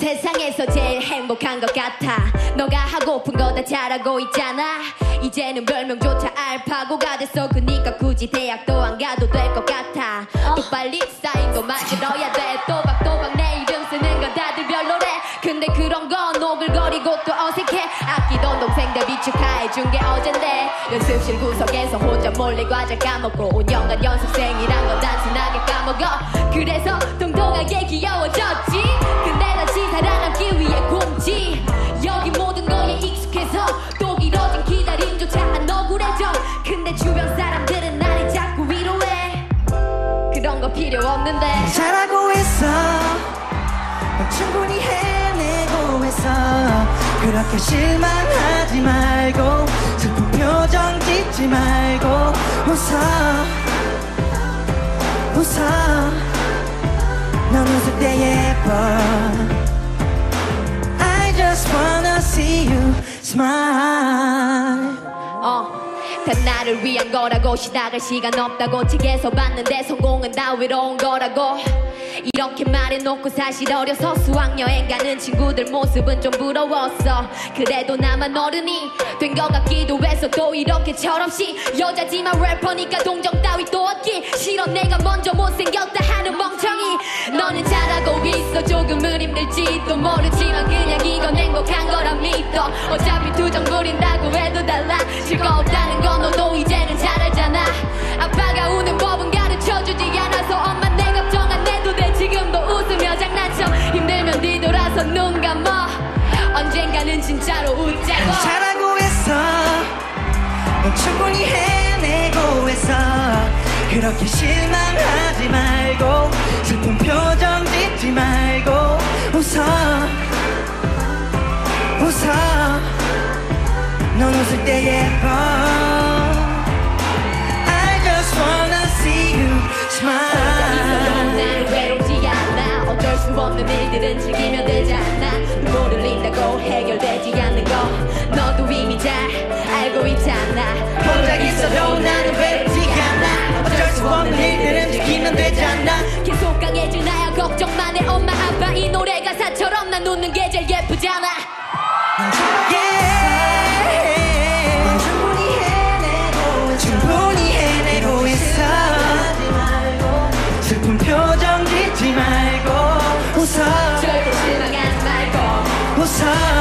세상에서 제일 행복한 것 같아. 너가 하고픈 거 다 잘하고 있잖아. 이제는 별명조차 알파고가 됐어. 그니까 굳이 대학도 안 가도 될 것 같아. 또 빨리 쌓인 거 만들어야 돼. 또박또박 내 이름 쓰는 건 다들 별로래. 근데 그런 건 오글거리고 또 어색해. 아끼던 동생들 비축하해준 게 어젠데. 연습실 구석에서 혼자 몰래 과자 까먹고 5년간 연습생이란 건 단순하게 까먹어. 그래서 통통하게 귀여워졌지. 근데 다시 살아남기 위해 굶지. 여기 모든 거에 익숙해서 또 길어진 기다림조차 안 억울해져. 근데 주변 사람들은 나를 자꾸 위로해. 그런 거 필요 없는데 잘하고 있어. 넌 충분히 해내고 있어. 그렇게 실망하지 말고 슬픈 표정 짓지 말고 웃어 웃어. 넌 웃을 때 예뻐. I just wanna see you smile. 다 나를 위한 거라고. 시작할 시간 없다고 책에서 봤는데 성공은 다 외로운 거라고. 이렇게 말해놓고 사실 어려서 수학여행 가는 친구들 모습은 좀 부러웠어. 그래도 나만 어른이 된 것 같기도 해서 또 이렇게 철없이. 여자지만 래퍼니까 동정 따위 또 얻기 싫어. 내가 먼저 못생겼다 하는 멍청이. 너는 잘하고 있어. 조금은 힘들지도 모르지만 그냥 이건 행복한 거라 믿어. 어차피 투정 부린다고 해도 달라. 즐거웠다는 건 너도 이제는 잘 알잖아. 아빠가 우는 법은 가르쳐주지 않아서 엄마 내 걱정 안 해도 돼. 지금도 웃으며 장난쳐. 힘들면 뒤돌아서 눈 감아. 언젠가는 진짜로 웃자고. 잘하고 있어. 넌 충분히 해내고 있어. 그렇게 실망하지 말고 슬픈 표정 짓지 말고 웃어 웃어. 넌 웃을 때 예뻐. I just wanna see you smile. 나는 외롭지 않아. 어쩔 수 없는 일들은 즐기면 되잖아. 눈물을 흘린다고 해결되지 않는 거 너도 이미 잘 알고 있잖아. 혼자 있어도 나는 외롭지 않아. 어쩔 수 없는 일들은 즐기면 되잖아. 계속 강해질 나야 걱정만 해. 엄마 아빠 이 노래 가사처럼 난 웃는 게 제일 예쁘잖아. 충분히 해내고 있어. 슬픈 표정 짓지 말고 웃어 절대 실망하지 말고 웃어.